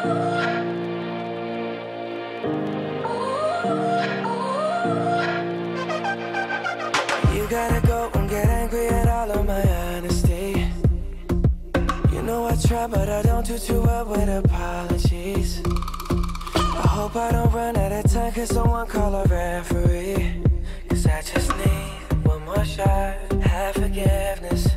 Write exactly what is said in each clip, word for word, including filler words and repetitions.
You gotta go and get angry at all of my honesty. You know I try, but I don't do too well with apologies. I hope I don't run out of time, cause someone call a referee. Cause I just need one more shot, have forgiveness.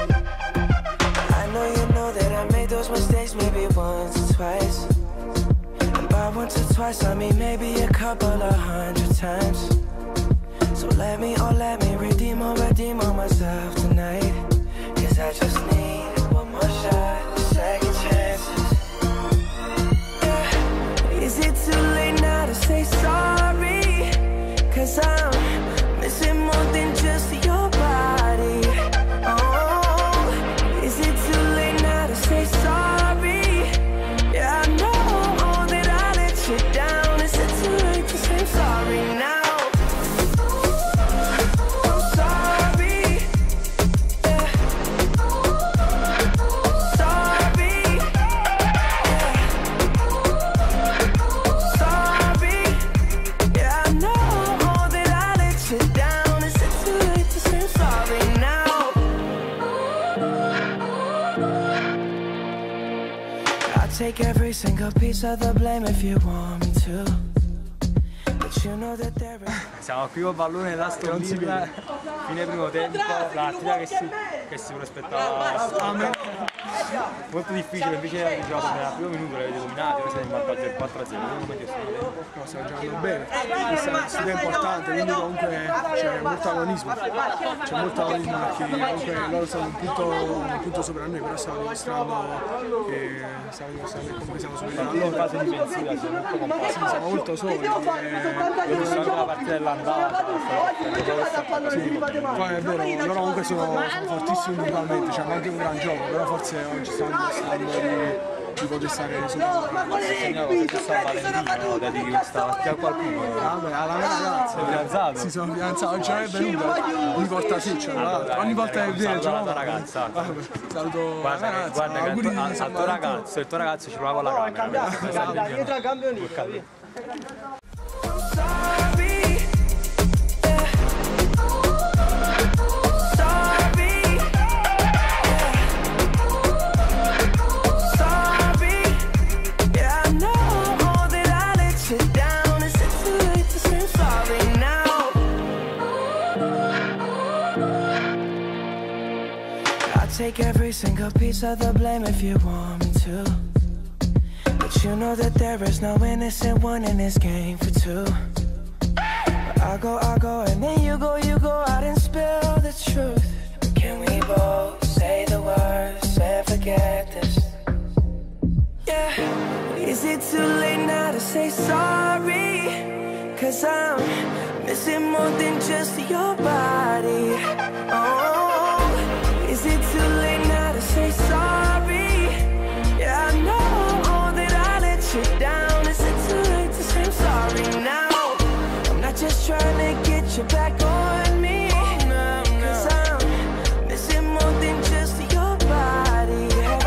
I know you know that I made those mistakes maybe once or twice. And by once or twice I mean maybe a couple of hundred times. So let me, oh let me redeem or redeem on myself tonight. Cause I just need one more shot, second chances. Yeah. Is it too late now to say sorry? Cause I'm missing more than just your body. Oh, is it too late now to say sorry? Yeah, I know that I let you down. Is it too late to say sorry now? Take every single piece of the blame if you want me to. But you know that there is... Siamo qui col pallone dell'Aston Villa, fine primo tempo, la partita che si, che si prospettava molto difficile, invece avete giocato nel primo minuto, l'avete dominato, ora siete in vantaggio del quattro a zero, come ti no, stiamo giocando bene, questa è una sfida importante, quindi comunque c'è molto agonismo, c'è molto agonismo perché comunque loro stanno un punto, un punto sopra noi, però stiamo dimostrando che stiamo dimostrando che comunque siamo superiori a loro. In fase difensiva siamo molto compatti, sì, siamo molto solidi. Ho visto anche la partita dell'andata, sì, poi è vero, loro comunque sono, sono fortissimi individualmente, c'è anche un gran gioco, però forse oggi stanno dimostrando di, di poter stare sopra. Valentino, dedichi questa partita a qualcuno? Vabbè, alla mia ragazza. Sei fidanzato? Sì, sono fidanzato, oggi non è venuto, ogni volta sì, c'è allora, ogni volta che viene saluto la ragazza. Vabbè, saluto guarda, la ragazza. Guarda che il tuo, al, al tuo ragazzo, il tuo ragazzo ci provava la camera. Dietro al campionista. Take every single piece of the blame if you want me to. But you know that there is no innocent one in this game for two. But I go, I go, and then you go, you go out and spill the truth. Can we both say the words and forget this? Yeah. Is it too late now to say sorry? Cause I'm missing more than just your body. Oh, is it too late now to say sorry? Yeah, I know that I let you down. Is it too late to say I'm sorry now? I'm not just trying to get you back on me, cause I'm missing more than just your body.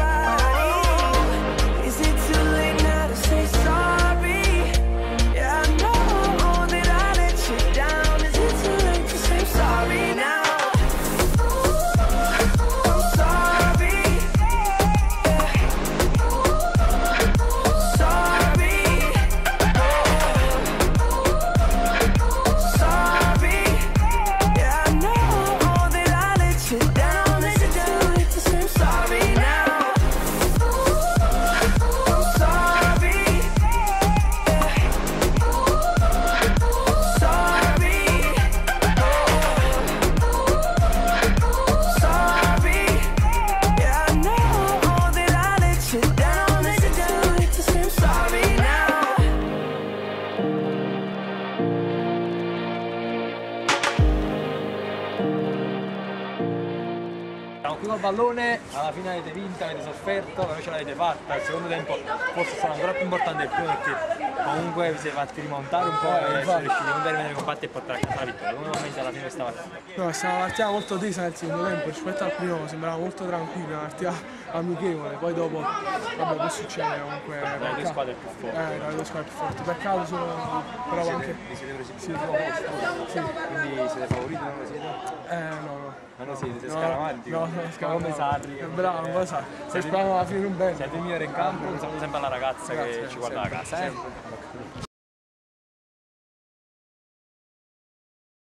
Is it too late now to say sorry? Yeah, I know that I let you down. Is it too late to say I'm sorry now? Siamo qui col pallone, alla fine avete vinto, avete sofferto, però ce l'avete fatta. Il secondo tempo forse sarà ancora più importante del primo perché comunque vi siete fatti rimontare un po' e siete riusciti a rimanere compatti e portare a casa la vittoria. Come commenti alla fine di questa partita? No, è stata una partita molto tesa nel secondo tempo, rispetto al primo sembrava molto tranquilla, una partita amichevole, poi dopo vabbè può succedere comunque. Tra le due squadre più forti. Eh, tra le due squadre più forti. Peccato solo però anche. Vi siete presi Sì, sì. Quindi siete favoriti, non lo siete? Eh no no. Ma non siete, siete No, scaramanti. no, no, scaramanti. Come Sarri. È bravo, un po' Sarri. Se speravo alla fine un bene. Siete il migliore in campo, un saluto sempre alla ragazza Grazie, che ci guarda a sempre, casa. Eh? sempre.